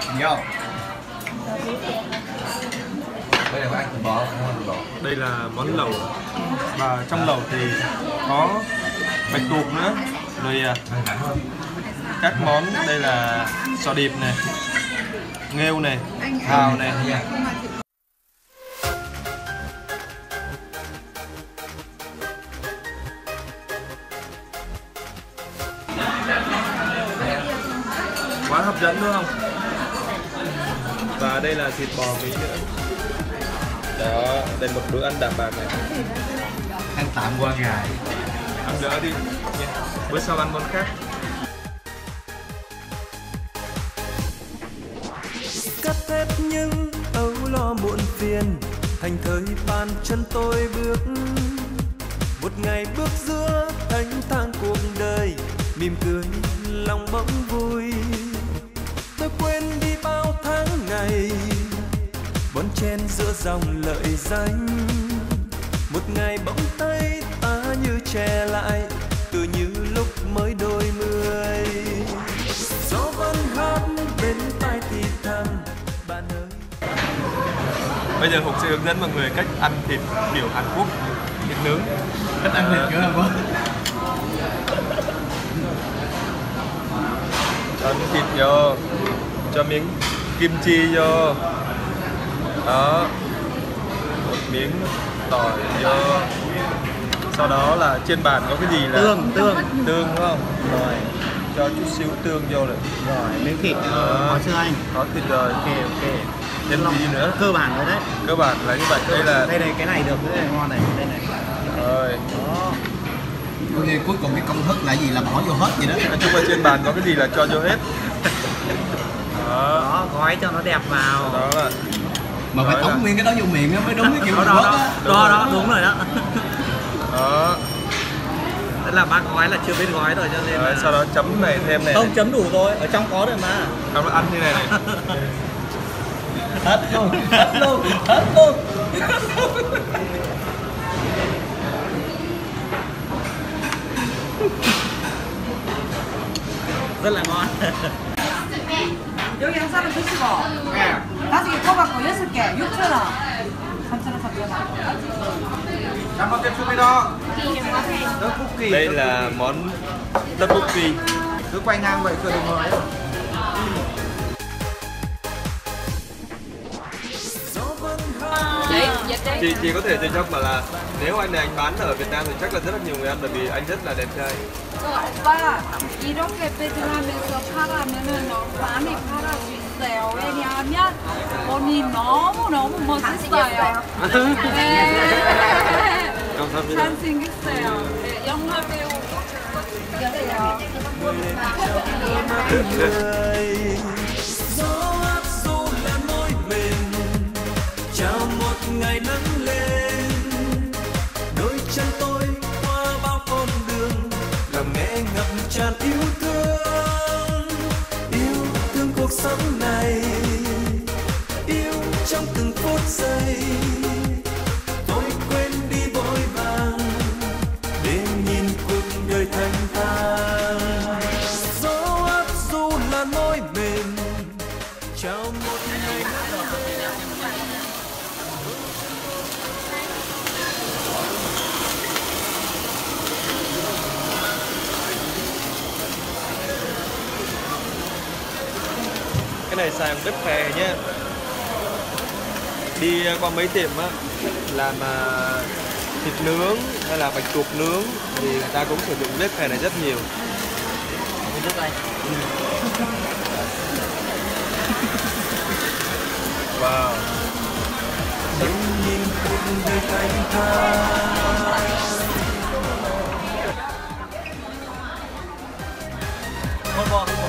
Gì không? Đây là có ăn thịt bò, không ăn thịt bò. Đây là món lẩu và trong lẩu thì có bạch tuộc nữa, rồi các món đây là sò điệp này, nghêu này, hào này. Quá hấp dẫn đúng không? Và đây là thịt bò Mỹ nữa. Đó, đây một bữa ăn đạm bạc này. Ăn tạm qua ngày. Ăn đỡ đi nha. Bữa sau ăn món khác. Cắt hết những âu lo muộn phiền, thành thời bàn chân tôi bước. Một ngày bước giữa thanh thang cuộc đời, mỉm cười lòng bỗng vui. Tôi quên đi bao tháng ngày bon chen giữa dòng lợi danh. Một ngày bỗng tay ta như trẻ lại, tựa như lúc mới đôi mươi. Gió vẫn hát bên tai thì thầm bạn ơi. Bây giờ Hùng sẽ hướng dẫn mọi người cách ăn thịt kiểu Hàn Quốc, thịt nướng. Cách ăn thịt kiểu Hàn Quốc. Cho miếng thịt vô, cho miếng kim chi vô. Đó, một miếng tỏi vô. Sau đó là trên bàn có cái gì là Tương đúng không? Rồi, cho chút xíu tương vô này. rồi, miếng thịt có chưa anh? Có thịt rồi. Ok. Thêm gì nữa? Cơ bản rồi đấy. Cơ bản là như vậy. Đây là đây cái này được, cái này ngon này, đây này. rồi. Đó. Có nghe cuối cùng cái công thức là gì là bỏ vô hết vậy đó. Nói chung là trên bàn có cái gì là cho vô hết. Đó, Đó, gói cho nó đẹp vào. đó là Mà phải tống nguyên cái đó vô miệng mới đúng cái kiểu Đó, Hàn Quốc á. đó, đúng rồi đó. đó. Tức là bác gói là chưa biết gói rồi cho nên Rồi, là... sau đó chấm này thêm này. Không, chấm đủ rồi, ở trong có rồi mà. Xong nó ăn như này này. Hết luôn, hết luôn, hết luôn. Rất là ngon. 여기 한 사람 드시고 나중에 꼬박고 6개 6,000원 3,000원 3,000원 Cảm ơn Chupidon. Đây là món tteokbokki. Cứ quay ngang vậy cười đừng nói. Chị có thể tự nhắc mà là nếu anh này anh bán ở Việt Nam thì chắc là rất là nhiều người ăn, bởi vì anh rất là đẹp trai. 오빠 이렇게 배달하면서 팔아면은 많이 팔아 수 있어요. 왜냐하면 본인 너무 멋있어요. 네. 감사합니다. 잘생겼어요. 네, 영화 배우 여세요. Gió áp du là môi mềm, chào một ngày nắng lên. Đôi chân tôi qua bao con đường, lòng nghe ngập tràn yêu thương cuộc sống này, yêu trong từng phút giây. Tôi quên đi vội vàng để nhìn cuộc đời thanh thang. Gió áp du là môi mềm, chào một ngày nắng lên. Cái này xài bếp khè nhé. Đi qua mấy tiệm á làm thịt nướng hay là bạch tuộc nướng thì người ta cũng sử dụng bếp khè này rất nhiều. Cái nước đây. Wow. Nhìn cuộc đời thanh thang. Thôi